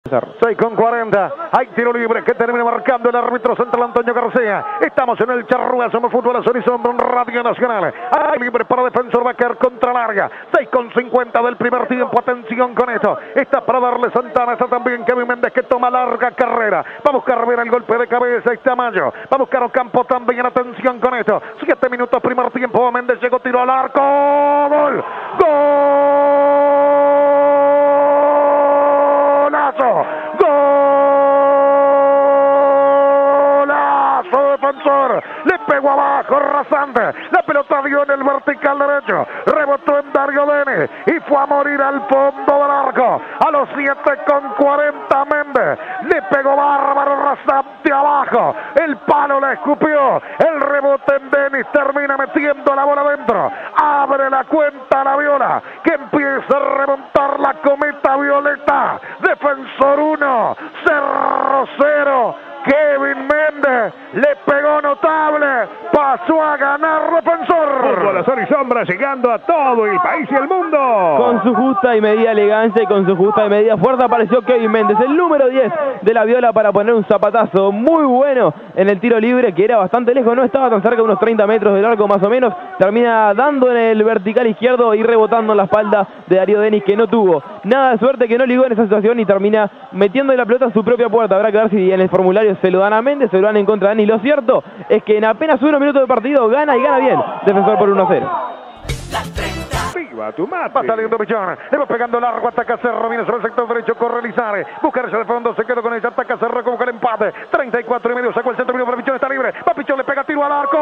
6:40, hay tiro libre que termina marcando el árbitro central Antonio García. Estamos en el Charrúa, somos Fútbol Horizonte, Radio Nacional. Hay libre para Defensor, va a caer contra larga. 6:50 del primer tiempo, atención con esto. Está para darle Santana, está también Kevin Méndez que toma larga carrera. Va a buscar ver el golpe de cabeza, está Mayo. Va a buscar Ocampo también, atención con esto. 7 minutos, primer tiempo, Méndez llegó, tiro al arco. ¡Gol! ¡Golazo! ¡Golazo! Defensor, le pegó abajo rasante, la pelota dio en el vertical derecho, rebotó en Darío Denis y fue a morir al fondo del arco. A los 7:40 Méndez le pegó bárbaro rasante abajo, el palo le escupió, el rebote en Denis termina metiendo la bola adentro, abre la cuenta la Viola, que empieza a remontar la cometa violeta. Defensor 1, Cerro 0. Kevin Méndez le pegó notable, pasó a ganar Defensor. Fútbol Azul y Sombra llegando a todo el país y el mundo. Con su justa y medida elegancia y con su justa y medida fuerza apareció Kevin Méndez, el número 10 de la Viola, para poner un zapatazo muy bueno en el tiro libre, que era bastante lejos, no estaba tan cerca, unos 30 metros del arco más o menos. Termina dando en el vertical izquierdo y rebotando en la espalda de Darío Denis, que no tuvo nada de suerte, que no ligó en esa situación y termina metiendo la pelota en su propia puerta. Habrá que ver si en el formulario se lo dan a Méndez, se lo dan en contra de Denis. Lo cierto es que en apenas 1 minuto de partido gana y gana bien Defensor por 1-0. ¡Viva tu mate! Va saliendo Pichón, le va pegando largo, ataca Cerro, viene sobre el sector derecho, corre Lizarre, busca ese de fondo, se quedó con ella, ataca Cerro, como que el empate, 34,5, sacó el centro, vino para Pichón, está libre, va Pichón, le pega tiro al arco.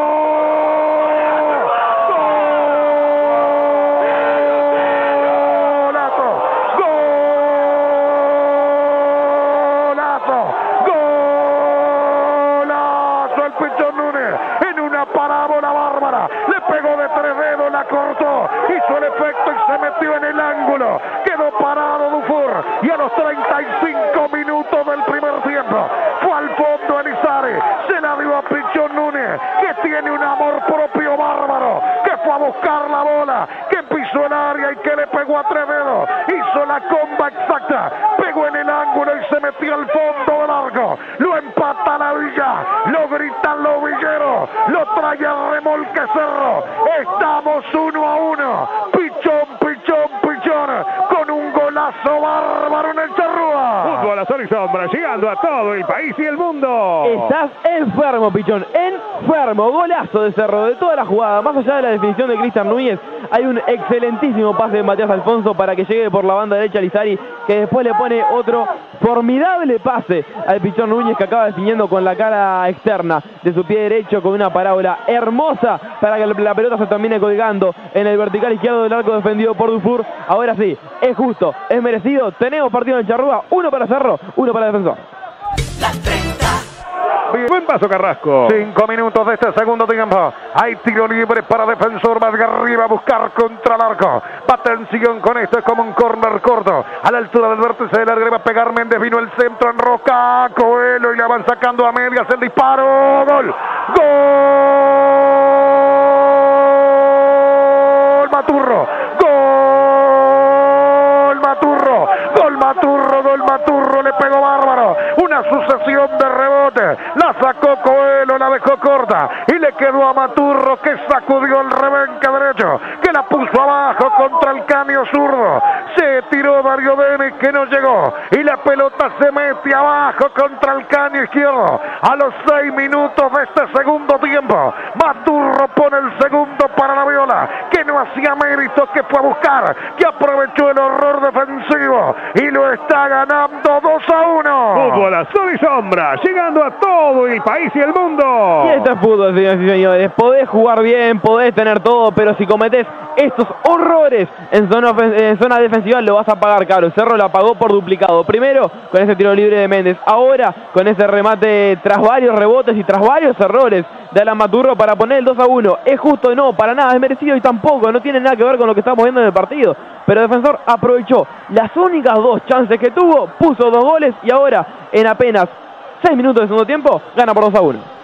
Parábola bárbara, le pegó de 3 dedos, la cortó, hizo el efecto y se metió en el ángulo, quedó parado Dufour y a los 35 minutos del primer tiempo fue al fondo Elizarre, se la dio a Pichón Núñez, que tiene un amor propio bárbaro, que fue a buscar la bola, que pisó el área y que le pegó a 3 dedos, hizo la comba exacta, pegó en el ángulo y se metió al fondo del arco, lo empata la Villa, lo gritan los villeros, lo trae al remolque Cerro, estamos 1-1, Pichón, con un golazo bárbaro en el Charrúa. Fútbol Azul y Sombra llegando a todo el país y el mundo. Estás enfermo, Pichón, enfermo. Golazo de Cerro, de toda la jugada, más allá de la definición de Cristian Núñez, hay un excelentísimo pase de Matías Alfonso para que llegue por la banda derecha a Lizarre, que después le pone otro formidable pase al Pichón Núñez, que acaba definiendo con la cara externa de su pie derecho con una parábola hermosa para que la pelota se termine colgando en el vertical izquierdo del arco defendido por Dufour. Ahora sí, es justo, es merecido, tenemos partido en el Charrúa, 1 para Cerro, 1 para Defensor. Buen paso Carrasco. 5 minutos de este segundo tiempo. Hay tiro libre para Defensor, más arriba a buscar contra el arco. Atención con esto, es como un córner corto. A la altura del vértice del área va a pegar Méndez, vino el centro en Roca, Coelho y la van sacando a medias, el disparo. Gol. Gol Maturro. Gol Maturro, le pegó bárbaro, una sucesión de rebotes, la sacó Coelho, la dejó corta y le quedó a Maturro, que sacudió el rebenque derecho, que la puso abajo contra el caño zurdo, se tiró Darío Denis, que no llegó y la pelota se mete abajo contra el caño izquierdo. A los 6 minutos de este segundo tiempo, Maturro pone el segundo para la Viola, que no hacía méritos, que fue a buscar, que aprovechó el horror defensivo y lo está ganando 2-1. Fútbol Azul y Sombra llegando a todo el país y el mundo. Y esto es fútbol, señores y señores. Podés jugar bien, podés tener todo, pero si cometés estos horrores en zona defensiva lo vas a pagar caro. Cerro la pagó por duplicado. Primero con ese tiro libre de Méndez, ahora con ese remate tras varios rebotes y tras varios errores de Alan Maturro para poner el 2-1. ¿Es justo? No, para nada, es merecido y tampoco, no tiene nada que ver con lo que estamos viendo en el partido. Pero Defensor aprovechó las únicas 2 chances que tuvo, puso 2 goles y ahora en apenas 6 minutos de segundo tiempo gana por 2-1.